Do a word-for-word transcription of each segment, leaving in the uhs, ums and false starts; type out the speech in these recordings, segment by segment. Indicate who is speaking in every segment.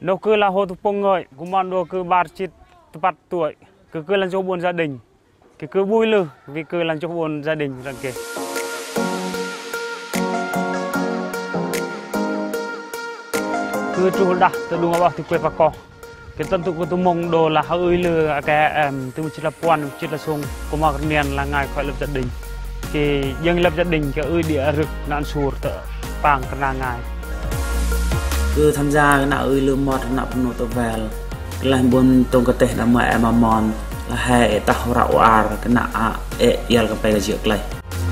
Speaker 1: Đâu cứ là hồ tụ pông ngợi, cũng mong đồ cứ bát chít bắt tuổi, cứ cứ làm cho buồn gia đình, cái cứ vui lư vì cứ làm cho buồn gia đình rằng kì. Cứ chú đã tự đúng vào thì quay vào co, cái tân tụ của tụ mông đồ là hơi lư cái em tụ chỉ là quan chỉ là sung, cũng mà niên là ngày phải lập gia đình, thì dân lập gia đình cái ơi địa rực nạn sụt tự bằng cái là ngày.
Speaker 2: Cứ tham gia cái nào ơi lương mọt nào cũng nộp về là buồn tông cái tệ là mẹ mà mòn là hệ tao rạo ar cái nạ ế yel cái cái chuyện này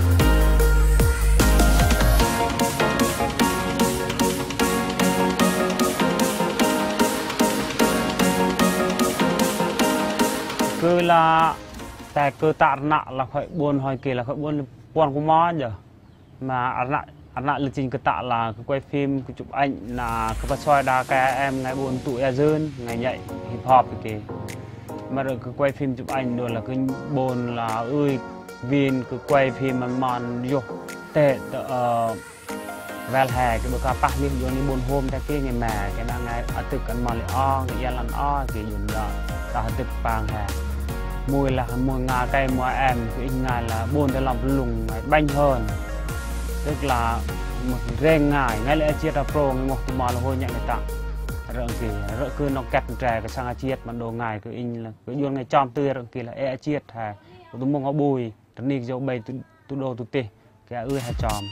Speaker 1: cứ là tại cứ tạ nạ là phải buồn hỏi kì là phải buồn buồn của món giờ mà nạ anh lại lịch trình cái tạ là cái quay phim cái chụp ảnh là cái bắt soi đa cái em ngày buồn tụi e dơn ngày nhảy hip hop kì mà rồi cái quay phim chụp ảnh rồi là cái buồn là ơi viên cái quay phim mà mòn vô tệ ờ vel hè cái bữa cá pa liên vô đi buồn hôm cái kia ngày mẹ cái đang ngày ở từ cần mòn lại o cái gia lần o cái dùng là là từ pang hè mùi là mùi ngà cây mùi em cái ngày là buồn để làm lùng banh hơn tức là một rèn ngài ngay lẽ chia ra pro một tụi mà là hôi nhận người ta rồi kỳ rồi cứ nó kẹt trẻ cái sang chiết bản đồ ngài cứ in là cứ luôn ngày chom tươi rồi kỳ là e chiết hà tụi mông họ bùi tụi nick dấu bày tụi tụi đồ tụi tê cái ươi hà chom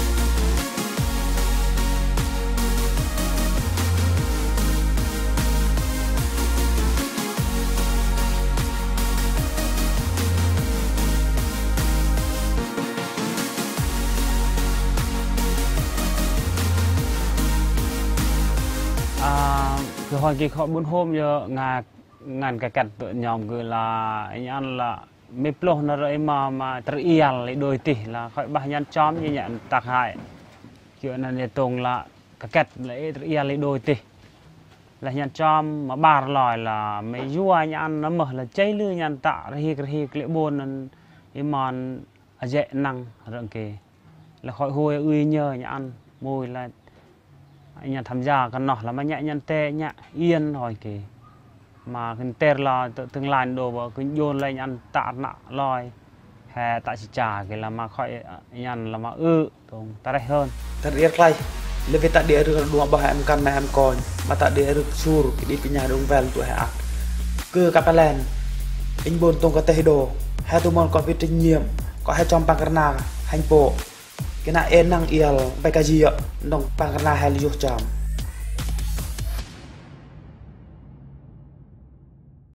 Speaker 1: rồi hồi kỳ họ buôn hôm giờ ngà ngàn cái cạch tụi nhóm cứ là anh ăn là mê plô nó rồi mà mà trở ial lại đôi tỷ là khỏi bao nhiêu chóm như nhận tạc hại chuyện là nhiệt tùng là cái cạch lại trở ial lại đôi tỷ là nhận chóm mà bà lòi là mấy vua anh ăn nó mở là cháy lư nhận tạ ra hi hi lễ buôn em mòn ở dễ năng rồi kì là khỏi hôi uy nhờ anh ăn mùi là anh nhà tham gia cái nọ là mà nhẹ nhân tê nhẹ yên rồi kì mà cái tê là tương lai đồ vào cứ dồn lên ăn tạ nạ lòi hè tại chỉ trả cái là mà khỏi anh là mà ư tùng ta đây hơn
Speaker 2: thật riết lại lên về tại địa được đùa bảo em căn mà em coi mà tại địa được sur đi cái nhà đông về tụi hạ cứ cặp len anh buồn tông cái tê đồ hai tụi mòn có việc trách nhiệm có hai trong pancarna hành bộ cái nào em năng iel bay cái gì ạ nông pancarna hay liu chạm